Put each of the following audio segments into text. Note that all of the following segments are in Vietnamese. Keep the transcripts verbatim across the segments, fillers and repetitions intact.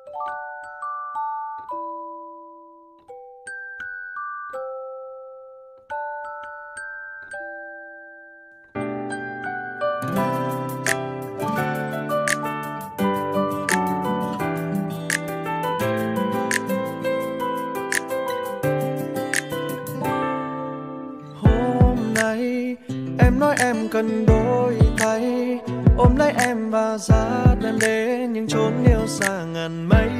Nói em cần đôi tay ôm lấy em và dắt em đến những chốn yêu xa ngàn mây.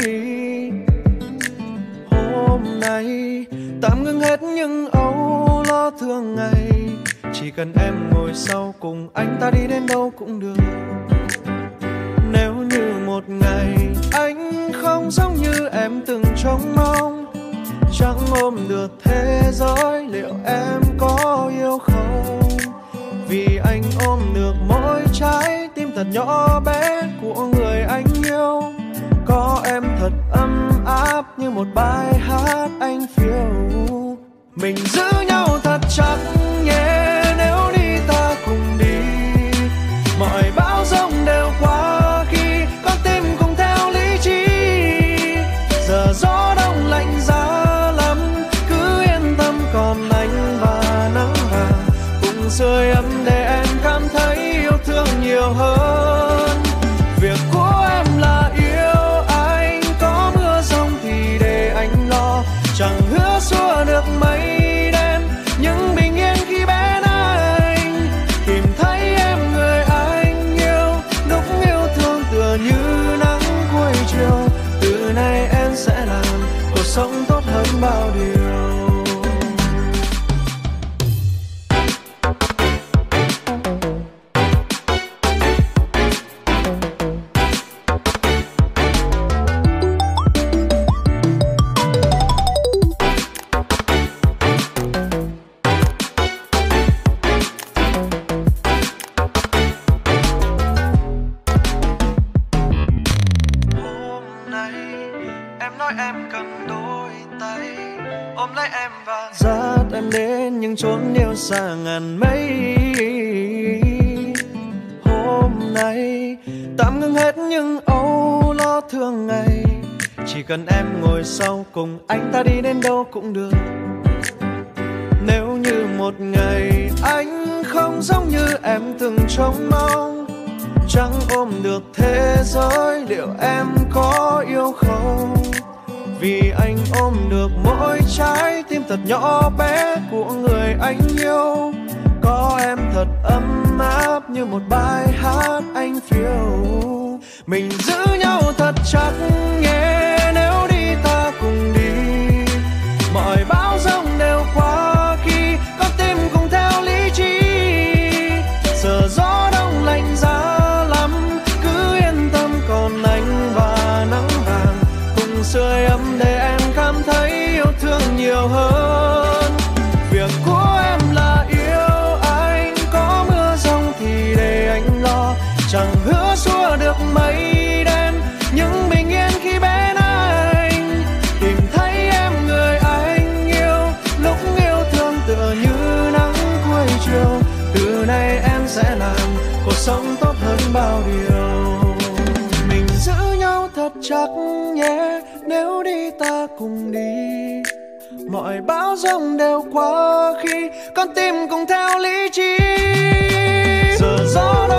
Hôm nay tạm ngưng hết những âu lo thường ngày, chỉ cần em ngồi sau cùng anh, ta đi đến đâu cũng được. Nếu như một ngày anh không giống như em từng trông mong, chẳng ôm được thế giới, liệu em có yêu không? Vì anh ôm được mỗi trái tim thật nhỏ bé của người anh yêu. Có em thật ấm áp như một bài hát anh phiêu. Mình giữ nhau thật chặt nhé, nếu đi ta cùng đi. Mọi bão giông đều qua khi con tim cùng theo lý trí. Giờ gió đông lạnh giá lắm, cứ yên tâm còn anh và nắng vàng cùng sưởi ấm để em cảm thấy yêu thương nhiều hơn. Việc của em là yêu anh, có mưa giông thì để anh lo. Chẳng hứa xua được mây đen, nhưng bình yên khi bên anh. Tìm thấy em người anh yêu, lúc yêu thương tựa như nắng cuối chiều. Từ nay em sẽ làm cuộc sống tốt hơn bao điều. Chốn yêu xa ngàn mây. Hôm nay tạm ngưng hết những âu lo thường ngày, chỉ cần em ngồi sau cùng anh, ta đi đến đâu cũng được. Nếu như một ngày anh không giống như em từng trông mong, chẳng ôm được thế giới, liệu em có yêu không? Vì anh ôm được mỗi trái tim thật nhỏ bé của người anh yêu. Có em thật ấm áp như một bài hát anh phiêu. Mình giữ nhau thật chặt nhé, nếu đi ta cùng đi. Mọi bão giông đều qua khi con tim cùng theo lý trí. Giờ gió đông lạnh giá lắm, cứ yên tâm còn anh và nắng vàng cùng sưởi ấm để em cảm thấy yêu thương nhiều hơn. Việc của em là yêu anh, có mưa giông thì để anh lo. Chẳng hứa xua được mây đen, nhưng bình yên khi bên anh. Tìm thấy em người anh yêu, lúc yêu thương tựa như nắng cuối chiều. Từ nay em sẽ làm cuộc sống tốt hơn bao điều. Mình giữ nhau thật chặt nhé, nếu đi ta cùng đi. Mọi bão giông đều qua khi con tim cùng theo lý trí. Giờ gió